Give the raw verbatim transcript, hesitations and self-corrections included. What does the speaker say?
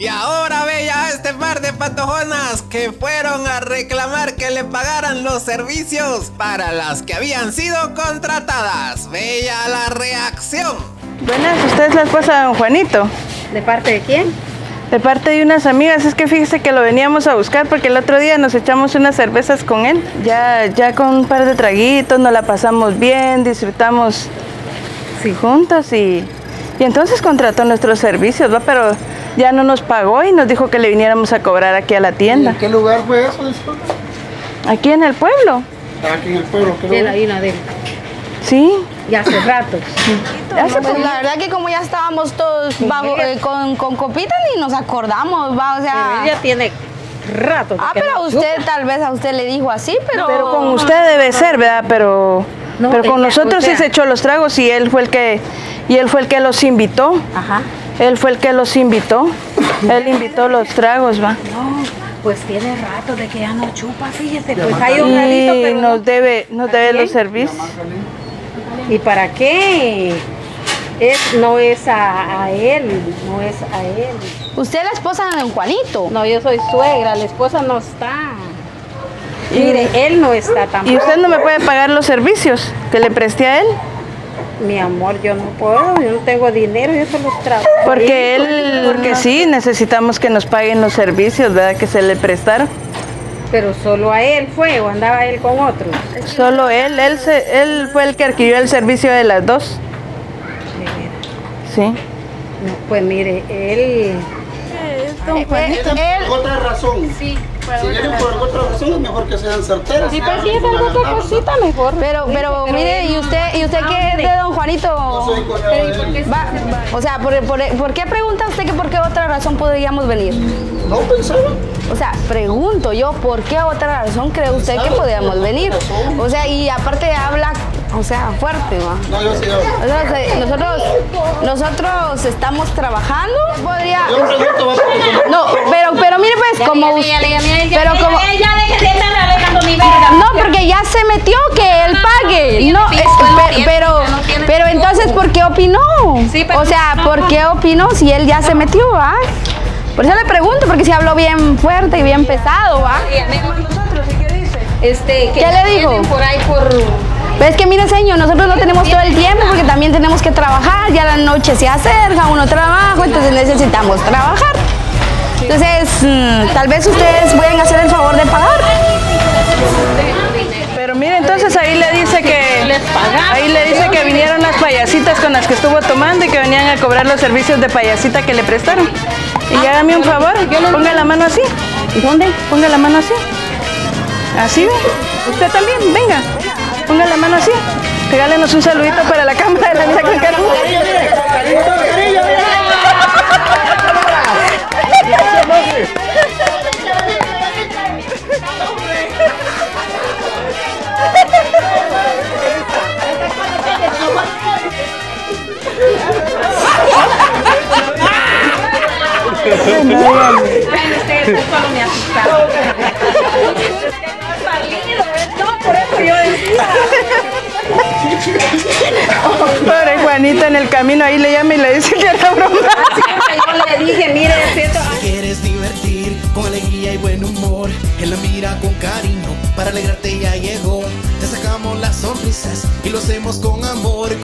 Y ahora ve ya este par de patojonas que fueron a reclamar que le pagaran los servicios para las que habían sido contratadas. Ve ya la reacción. Buenas, ¿usted es la esposa de don Juanito? ¿De parte de quién? De parte de unas amigas. Es que fíjese que lo veníamos a buscar porque el otro día nos echamos unas cervezas con él. Ya, ya con un par de traguitos nos la pasamos bien, disfrutamos sí. juntos y, y entonces contrató nuestros servicios, ¿va? Pero ya no nos pagó y nos dijo que le viniéramos a cobrar aquí a la tienda. ¿En qué lugar fue eso, disculpe? Aquí en el pueblo. Aquí en el pueblo, ¿qué En la isla de él. Sí. Y hace rato. Hace, pues, la verdad que como ya estábamos todos bajo, eh, con, con copitas ni nos acordamos, va, o sea... Ella tiene rato. Ah, pero a usted, chupa. Tal vez a usted le dijo así, pero... Pero con usted debe ser, ¿verdad? Pero, no, pero con ella, nosotros o sea, sí se echó los tragos y él fue el que, y él fue el que los invitó. Ajá. Él fue el que los invitó. Él invitó los tragos, va. No, pues tiene rato de que ya no chupa, fíjese. Pues hay un ratito, pero nos no. debe, nos debe los servicios. ¿Y para qué? Es, no es a, a él, no es a él. ¿Usted es la esposa de don Juanito? No, yo soy suegra, la esposa no está. Y, mire, él no está tampoco. ¿Y usted no me puede pagar los servicios que le presté a él? Mi amor, yo no puedo, yo no tengo dinero, yo solo trabajo. Porque él, porque sí, necesitamos que nos paguen los servicios, ¿verdad? Que se le prestaron. Pero solo a él fue, o andaba él con otros. Solo él, él, se, él fue el que adquirió el servicio de las dos. Sí. No, pues mire, él... Don Juanito, él, por otra razón. Sí. Si vienen por otra razón es mejor que sean certeras. Sí, pues sí, es alguna otra cosita mejor. Pero, pero, pero mire, ¿y usted, y usted qué es de don Juanito? No soy cuñado de él. Va, o sea, ¿por, por, ¿por qué pregunta usted que por qué otra razón podríamos venir? No pensaba. O sea, pregunto yo, ¿por qué otra razón cree usted que podríamos venir? O sea, y aparte habla, o sea, fuerte, ¿va? No, yo sí hablo. O sea, nosotros, nosotros estamos trabajando, podría... Yo pregunto, va, porque... No, pero, pero mire pues, como... Pero como... No, porque ya se metió que él pague. No, es, pero, pero entonces, ¿por qué opinó? O sea, ¿por qué opinó si él ya se metió, va? Por eso le pregunto, porque si habló bien fuerte y bien pesado, ¿va? Este, ¿Qué le dijo? Por ahí por... Pues es que mire, señor, nosotros no tenemos todo el tiempo porque también tenemos que trabajar, ya la noche se acerca, uno trabaja, entonces necesitamos trabajar. Entonces, mmm, tal vez ustedes pueden hacer el favor de pagar. Pero mire, entonces ahí le dice que ahí le dice que vinieron las payasitas con las que estuvo tomando y que venían a cobrar los servicios de payasita que le prestaron. Y hágame un favor, ponga la mano así. ¿Dónde? Ponga la mano así. Así, ¿ve? Usted también, venga. Ponga la mano así. Regálenos un saludito para la cámara de la misa con cariño. Ustedes solo me asustaron. No, por eso yo decía. Pobre Juanito, en el camino ahí le llama y le dice que era broma. Yo le dije, mire, esto... Si quieres divertir con alegría y buen humor, él la mira con cariño, para alegrarte ya llegó. Te sacamos las sonrisas y lo hacemos con amor.